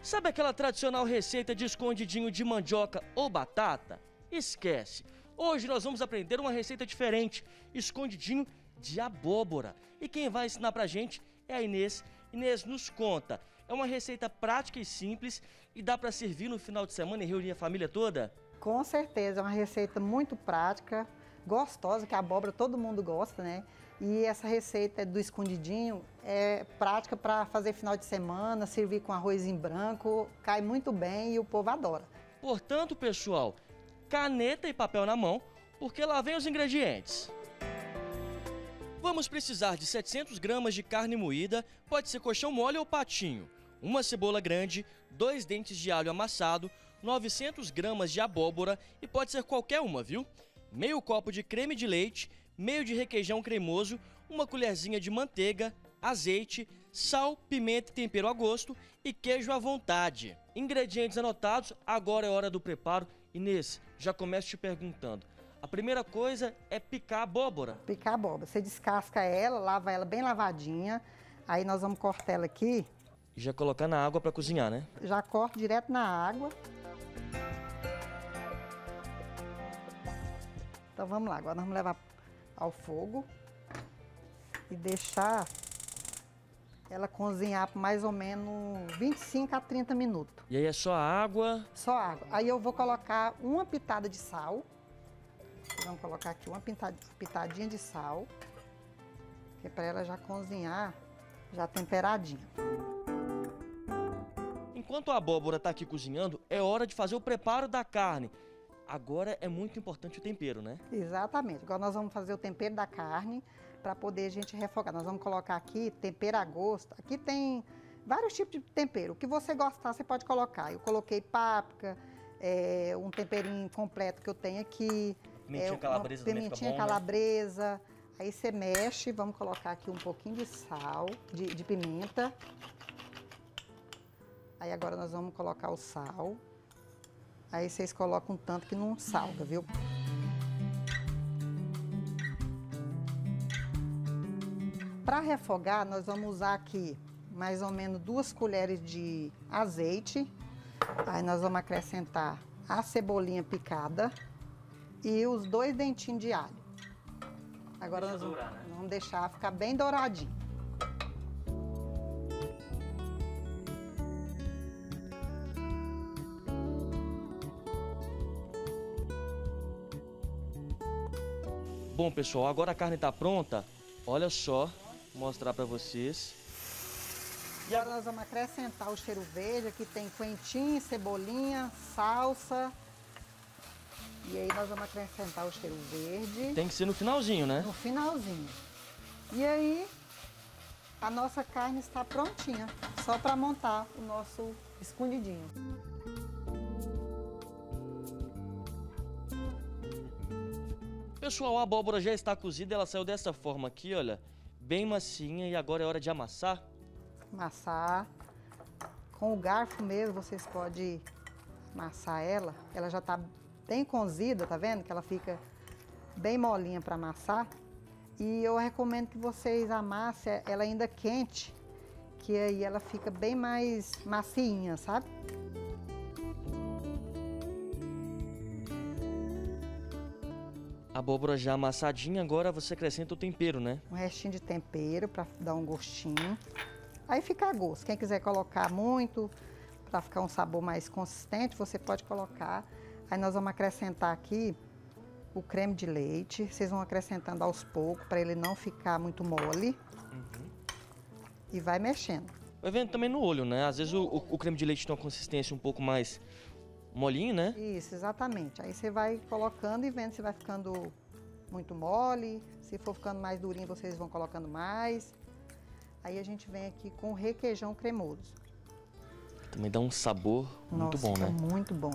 Sabe aquela tradicional receita de escondidinho de mandioca ou batata? Esquece! Hoje nós vamos aprender uma receita diferente, escondidinho de abóbora. E quem vai ensinar pra gente é a Inês. Inês, nos conta, é uma receita prática e simples e dá pra servir no final de semana e reunir a família toda? Com certeza, é uma receita muito prática, gostosa, que a abóbora todo mundo gosta, né? E essa receita do escondidinho é prática para fazer final de semana, servir com arrozinho branco, cai muito bem e o povo adora. Portanto, pessoal, caneta e papel na mão, porque lá vem os ingredientes. Vamos precisar de 700 gramas de carne moída, pode ser coxão mole ou patinho, uma cebola grande, 2 dentes de alho amassado, 900 gramas de abóbora e pode ser qualquer uma, viu? Meio copo de creme de leite, meio de requeijão cremoso, uma colherzinha de manteiga, azeite, sal, pimenta e tempero a gosto e queijo à vontade. Ingredientes anotados, agora é hora do preparo. Inês, já começo te perguntando. A primeira coisa é picar a abóbora. Picar a abóbora, você descasca ela, lava ela bem lavadinha, aí nós vamos cortar ela aqui. E já colocar na água para cozinhar, né? Já corto direto na água. Então vamos lá, agora nós vamos levar ao fogo e deixar ela cozinhar por mais ou menos 25 a 30 minutos. E aí é só água? Só água. Aí eu vou colocar uma pitada de sal. Vamos colocar aqui uma pitadinha de sal, que é para ela já cozinhar, já temperadinha. Enquanto a abóbora está aqui cozinhando, é hora de fazer o preparo da carne. Agora é muito importante o tempero, né? Exatamente. Agora nós vamos fazer o tempero da carne para poder a gente refogar. Nós vamos colocar aqui tempero a gosto. Aqui tem vários tipos de tempero. O que você gostar, você pode colocar. Eu coloquei páprica, um temperinho completo que eu tenho aqui. Pimentinha calabresa também fica bom, pimentinha calabresa. Aí você mexe, vamos colocar aqui um pouquinho de sal, de pimenta. Aí agora nós vamos colocar o sal. Aí vocês colocam um tanto que não salga, viu? Para refogar, nós vamos usar aqui mais ou menos 2 colheres de azeite. Aí nós vamos acrescentar a cebolinha picada e os 2 dentinhos de alho. Agora nós vamos deixar ficar bem douradinho. Bom, pessoal, agora a carne está pronta. Olha só, vou mostrar para vocês. E agora nós vamos acrescentar o cheiro verde. Aqui tem coentrinho, cebolinha, salsa. E aí nós vamos acrescentar o cheiro verde. Tem que ser no finalzinho, né? No finalzinho. E aí a nossa carne está prontinha. Só para montar o nosso escondidinho. Pessoal, a abóbora já está cozida, ela saiu dessa forma aqui, olha, bem macinha, e agora é hora de amassar. Amassar. Com o garfo mesmo, vocês podem amassar ela. Ela já está bem cozida, tá vendo? Que ela fica bem molinha para amassar. E eu recomendo que vocês amassem ela ainda quente, que aí ela fica bem mais macinha, sabe? A abóbora já amassadinha, agora você acrescenta o tempero, né? Um restinho de tempero para dar um gostinho. Aí fica a gosto. Quem quiser colocar muito, para ficar um sabor mais consistente, você pode colocar. Aí nós vamos acrescentar aqui o creme de leite. Vocês vão acrescentando aos poucos, para ele não ficar muito mole. E vai mexendo. Vai vendo também no olho, né? Às vezes o creme de leite tem uma consistência um pouco mais molinho, né? Isso, exatamente. Aí você vai colocando e vendo se vai ficando muito mole. Se for ficando mais durinho, vocês vão colocando mais. Aí a gente vem aqui com requeijão cremoso. Também dá um sabor muito bom, né? Muito bom.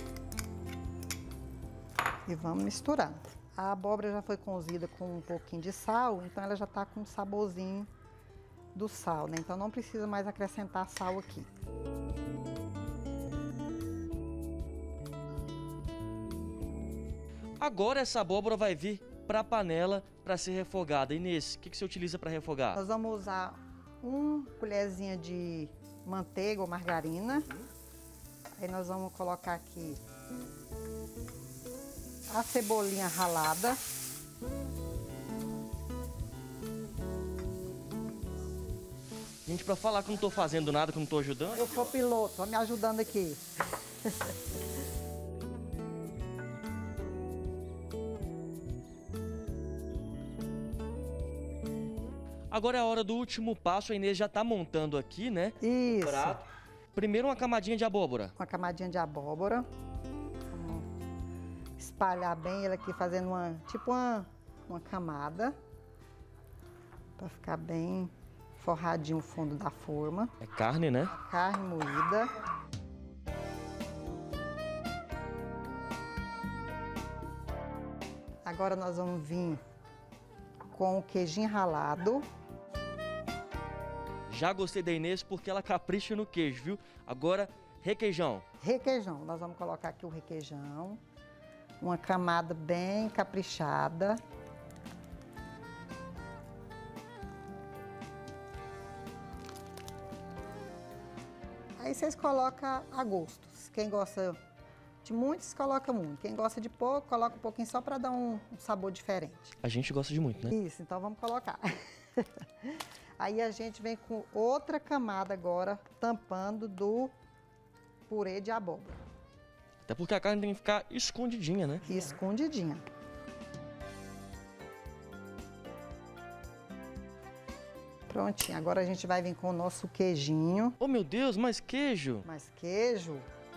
E vamos misturando. A abóbora já foi cozida com um pouquinho de sal, então ela já tá com um saborzinho do sal, né? Então não precisa mais acrescentar sal aqui. Agora essa abóbora vai vir para a panela para ser refogada. Inês, o que você utiliza para refogar? Nós vamos usar uma colherzinha de manteiga ou margarina. Aí nós vamos colocar aqui a cebolinha ralada. Gente, pra falar que eu não tô fazendo nada, que eu não tô ajudando. Eu sou piloto, tô me ajudando aqui. Agora é a hora do último passo, a Inês já tá montando aqui, né? Isso. O prato. Primeiro uma camadinha de abóbora. Uma camadinha de abóbora. Vamos espalhar bem ele aqui, fazendo uma camada. Pra ficar bem forradinho o fundo da forma. É carne, né? Carne moída. Agora nós vamos vir com o queijinho ralado. Já gostei da Inês porque ela capricha no queijo, viu? Agora, requeijão. Requeijão. Nós vamos colocar aqui o requeijão. Uma camada bem caprichada. Aí vocês colocam a gosto. Quem gosta de muitos, coloca muito. Quem gosta de pouco, coloca um pouquinho só para dar um sabor diferente. A gente gosta de muito, né? Isso, então vamos colocar. Aí a gente vem com outra camada agora, tampando do purê de abóbora. Até porque a carne tem que ficar escondidinha, né? Escondidinha. Prontinho, agora a gente vai vir com o nosso queijinho. Oh, meu Deus, mais queijo! Mais queijo.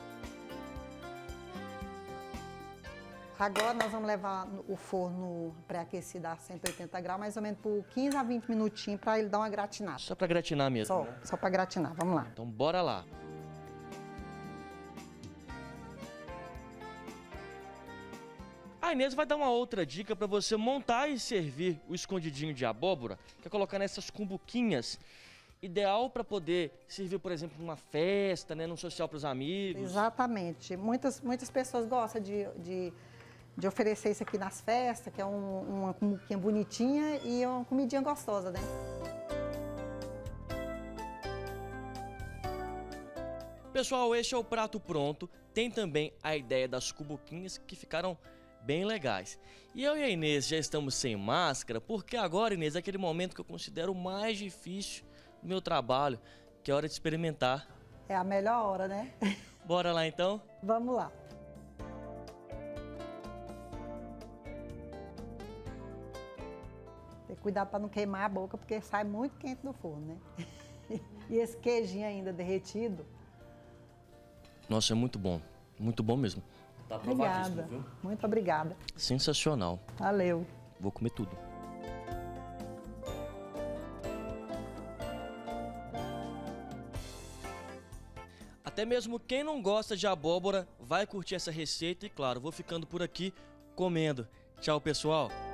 Agora nós vamos levar o forno pré-aquecido a 180 graus, mais ou menos por 15 a 20 minutinhos, para ele dar uma gratinada. Só pra gratinar mesmo, Só, né? só para gratinar, vamos lá. Então bora lá. A Inês vai dar uma outra dica para você montar e servir o escondidinho de abóbora, que é colocar nessas cumbuquinhas. Ideal para poder servir, por exemplo, numa festa, né, num social para os amigos. Exatamente. Muitas pessoas gostam de oferecer isso aqui nas festas, que é uma cumbuquinha bonitinha e uma comidinha gostosa, né? Pessoal, este é o prato pronto. Tem também a ideia das cumbuquinhas que ficaram bem legais. E eu e a Inês já estamos sem máscara, porque agora, Inês, é aquele momento que eu considero o mais difícil do meu trabalho, que é a hora de experimentar. É a melhor hora, né? Bora lá então? Vamos lá. Tem que cuidar para não queimar a boca, porque sai muito quente do forno, né? E esse queijinho ainda derretido. Nossa, é muito bom mesmo. Tá aprovadíssimo, Obrigada. viu? Muito obrigada. Sensacional. Valeu. Vou comer tudo. Até mesmo quem não gosta de abóbora vai curtir essa receita e, claro, vou ficando por aqui comendo. Tchau, pessoal!